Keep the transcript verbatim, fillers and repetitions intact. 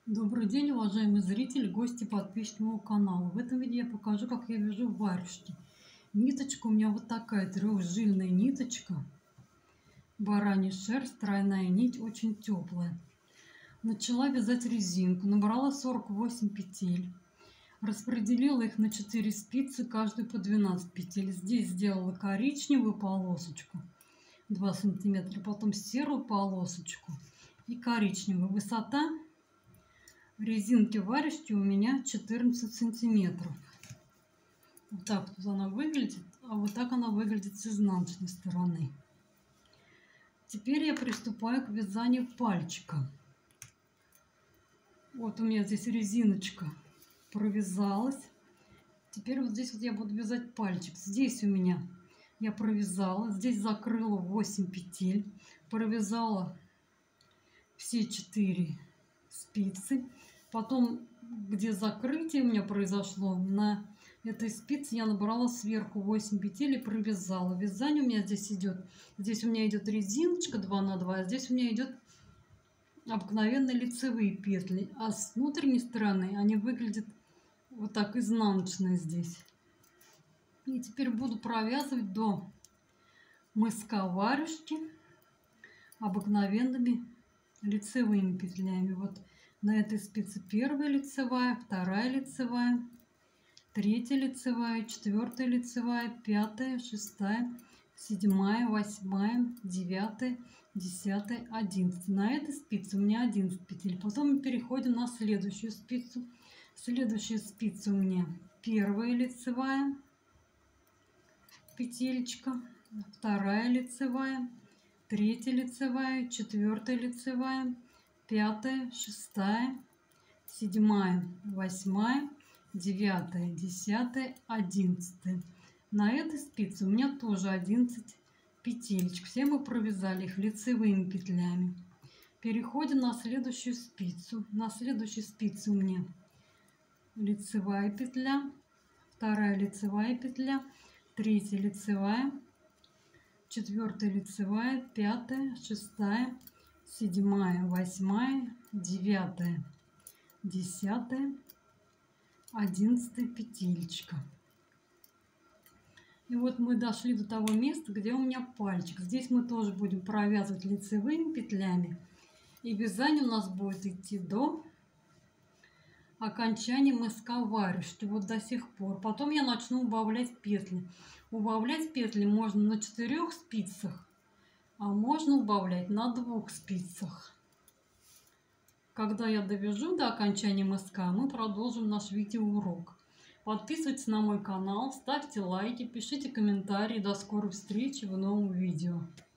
Добрый день, уважаемые зрители, гости, подписчики моего канала. В этом видео я покажу, как я вяжу варежки. Ниточка у меня вот такая, трехжильная ниточка. Бараний шерсть, тройная нить, очень теплая. Начала вязать резинку, набрала сорок восемь петель. Распределила их на четыре спицы, каждую по двенадцать петель. Здесь сделала коричневую полосочку два сантиметра, потом серую полосочку и коричневую. Высота резинки варежки у меня четырнадцать сантиметров. Вот так вот она выглядит, а вот так она выглядит с изнаночной стороны. Теперь я приступаю к вязанию пальчика. Вот у меня здесь резиночка провязалась. Теперь вот здесь вот я буду вязать пальчик. Здесь у меня я провязала, здесь закрыла восемь петель, провязала все четыре спицы. Потом, где закрытие у меня произошло, на этой спице я набрала сверху восемь петель и провязала. Вязание у меня здесь идет. Здесь у меня идет резиночка два на два, а здесь у меня идет обыкновенные лицевые петли. А с внутренней стороны они выглядят вот так, изнаночные здесь. И теперь буду провязывать до мыска варежки обыкновенными лицевыми петлями. Вот на этой спице первая лицевая, вторая лицевая, третья лицевая, четвертая лицевая, пятая, шестая, седьмая, восьмая, девятая, десятая, одиннадцатая. На этой спице у меня одиннадцать петель. Потом мы переходим на следующую спицу. Следующая спица у меня первая лицевая петелечка, вторая лицевая, третья лицевая, четвертая лицевая, пятая, шестая, седьмая, восьмая, девятая, десятая, одиннадцатая. На этой спице у меня тоже одиннадцать петелечек. Все мы провязали их лицевыми петлями. Переходим на следующую спицу. На следующей спице у меня лицевая петля, вторая лицевая петля, третья лицевая, четвертая лицевая, пятая, шестая, седьмая, восьмая, девятая, десятая, одиннадцатая петелечка. И вот мы дошли до того места, где у меня пальчик. Здесь мы тоже будем провязывать лицевыми петлями. И вязание у нас будет идти до окончания мыска варежки, вот до сих пор. Потом я начну убавлять петли. Убавлять петли можно на четырех спицах, а можно убавлять на двух спицах. Когда я довяжу до окончания мыска, мы продолжим наш видеоурок. Подписывайтесь на мой канал, ставьте лайки, пишите комментарии. До скорой встречи в новом видео.